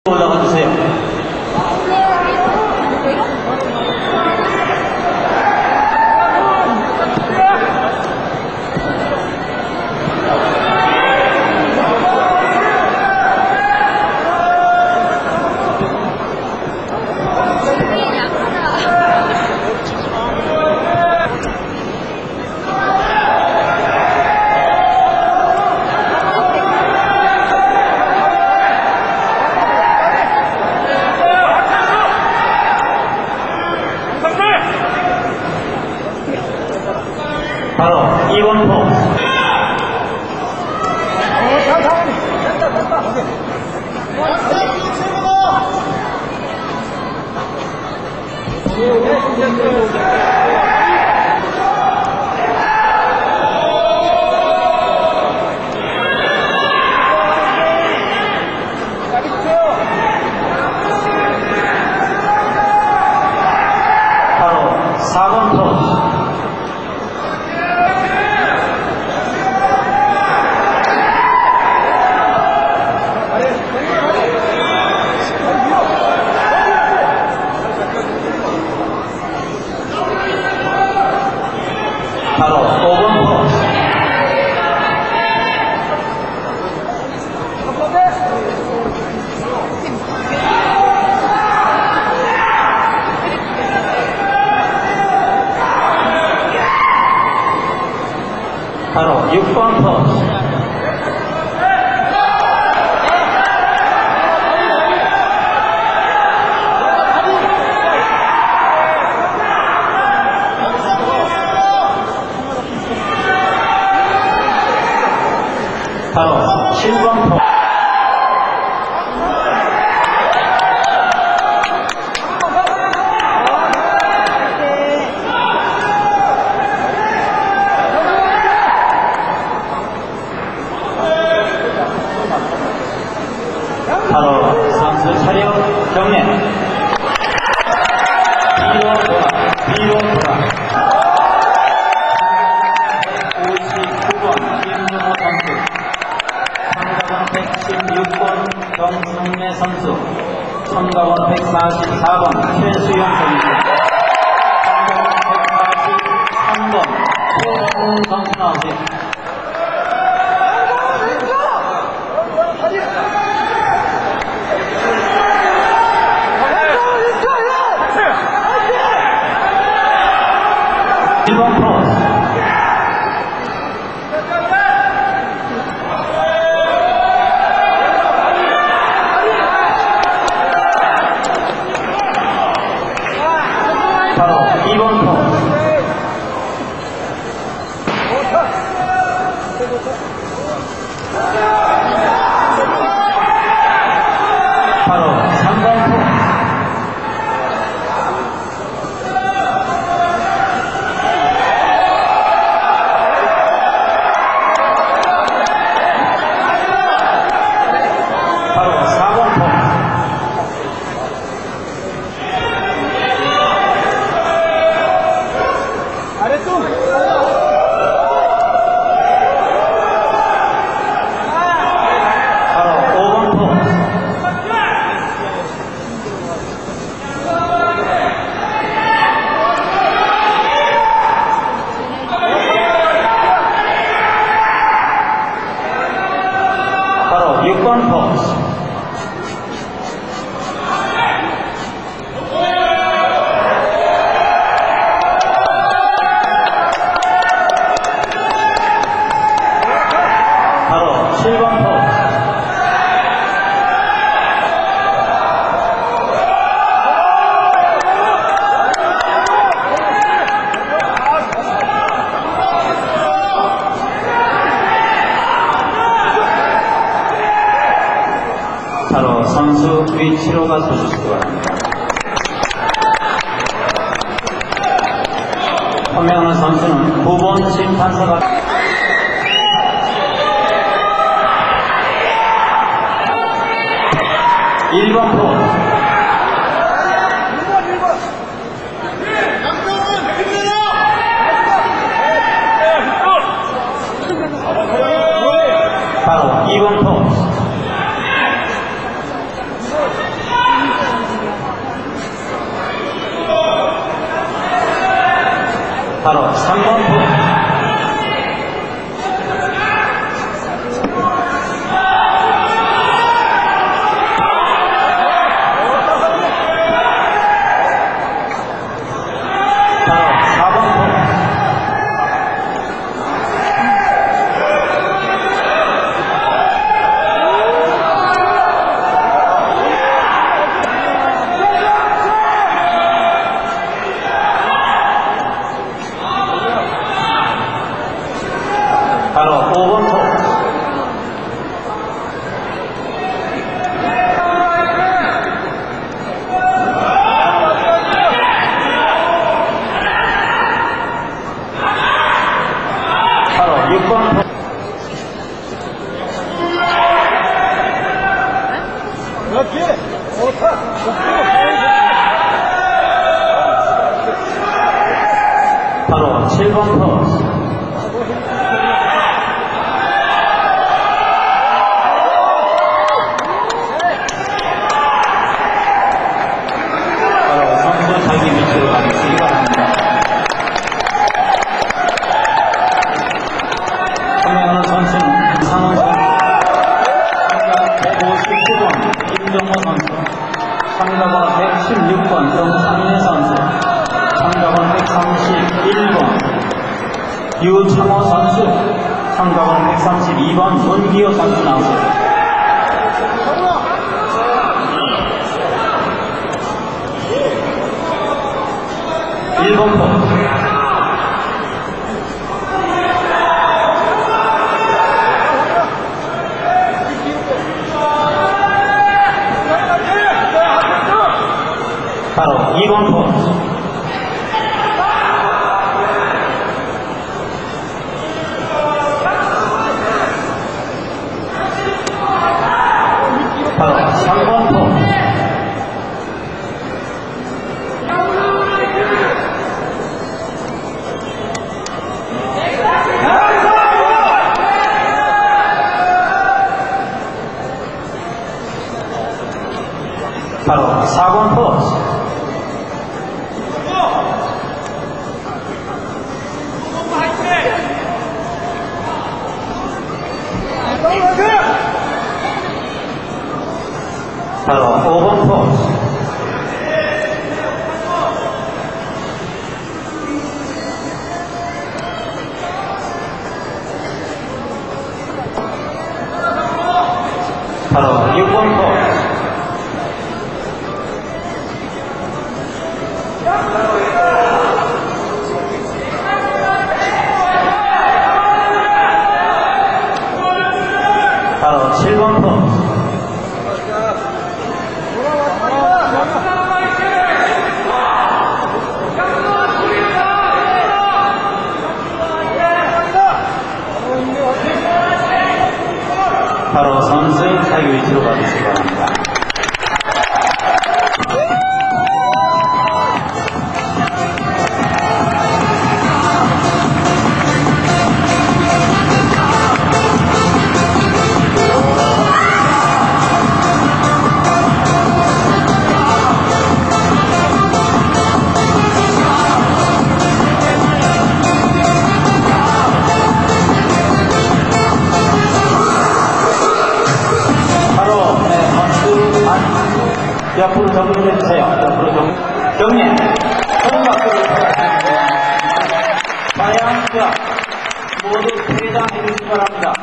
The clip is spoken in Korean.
올라가 주세요. 바로 2번 포. 바로 4번 포. 바로 5번 포. 바로 6번 포. 바로 7번 포. 바로 선수 차렷 경례. 뒤로 돌아, 뒤로 돌아. 59번 김준호 선수, 116번 정승래 선수, 144번 최수영 선수, 143번 최홍 선수 나오세요. 바로 2번 포. 바로 3번 포. 바로 4번 포. 바로 6번 포. 바로 7번 포. 바로 선수 위치로 가서 주시기 바랍니다. 호명하는 선수는 9번 심판사가 1번 포. 바로 2번 포. 7번 포스. 바로 선수 자기 위치로 가주시기 바랍니다. 참여하는 선수는 상원 선수, 159번 김정모 선수, 참가번 116번 정상일 선수, 참가번 131번 유창호 선수, 참가번 132번 문기호 선수 나오세요. 일본 포 바로 2번 포 바로 3번 포 바로 4번 포스. 바로 5번 포스. 바로 6번 포스. 바로 7번 포스. 바로 선수 자기 위치로 가주시기 바랍니다. 옆으로 정리해주세요. 옆으로 정리. 큰 박수를 부탁드립니다. 과양자 모두 퇴장해주시기 바랍니다.